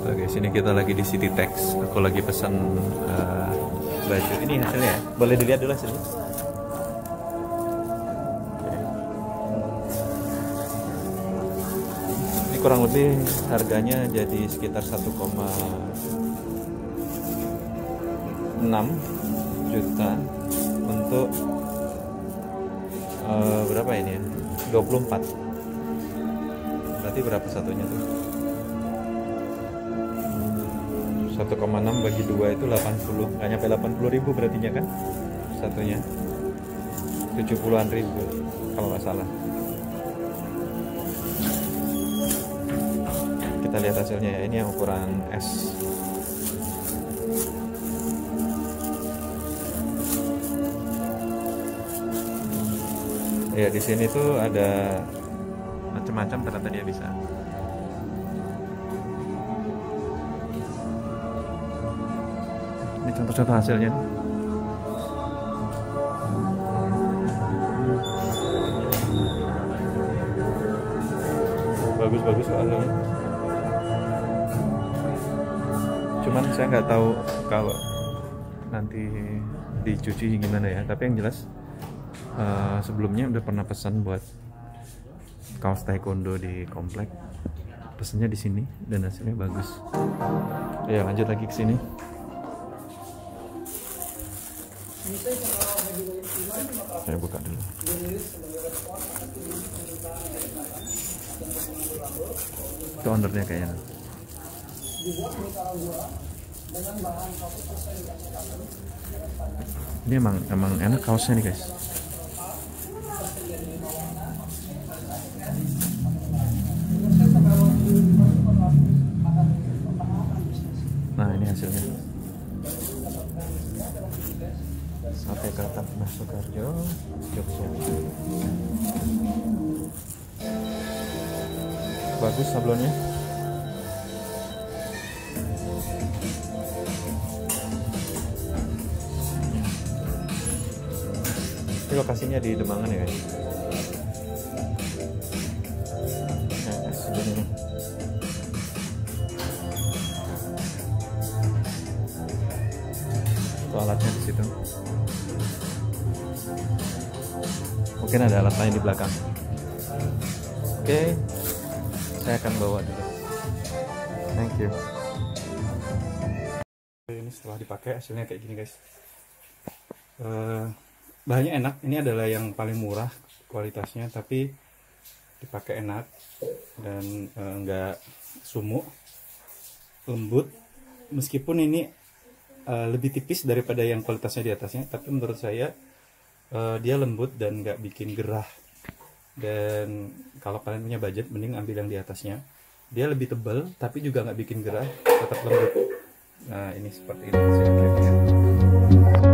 Oke, sini kita lagi di City Tex. Aku lagi pesan baju. Ini hasilnya, boleh dilihat dulu hasilnya. Ini kurang lebih harganya jadi sekitar 1,6 juta untuk berapa ini ya? 24. Berarti berapa satunya tuh? 1,6 bagi 2 itu 80, nggak nyampe 80.000 berartinya kan satunya, 70-an ribu kalau nggak salah. Kita lihat hasilnya ya, ini yang ukuran S. Ya di sini tuh ada macam-macam, ternyata dia bisa. Ini contoh-contoh hasilnya. Bagus-bagus hasilnya. Cuman saya nggak tahu kalau nanti dicuci gimana ya. Tapi yang jelas sebelumnya udah pernah pesan buat kaos taekwondo di komplek. Pesannya di sini dan hasilnya bagus. Ya lanjut lagi ke sini. Saya buka dulu. Itu ownernya kayaknya. Ini emang enak kaosnya nih guys. Nah ini hasilnya. Sate Katap Mas Soekarjo, Jogja. Bagus sablonnya. Ini lokasinya di Demangan ya guys. Nah, segini. Itu alatnya di situ. Mungkin ada alat lain di belakang. Oke, saya akan bawa dulu. Thank you. Ini setelah dipakai hasilnya kayak gini guys. Bahannya enak. Ini adalah yang paling murah kualitasnya, tapi dipakai enak dan nggak sumuk, lembut. Meskipun ini lebih tipis daripada yang kualitasnya di atasnya, tapi menurut saya dia lembut dan nggak bikin gerah. Dan kalau kalian punya budget, mending ambil yang di atasnya. Dia lebih tebal tapi juga nggak bikin gerah, tetap lembut. Nah ini seperti ini.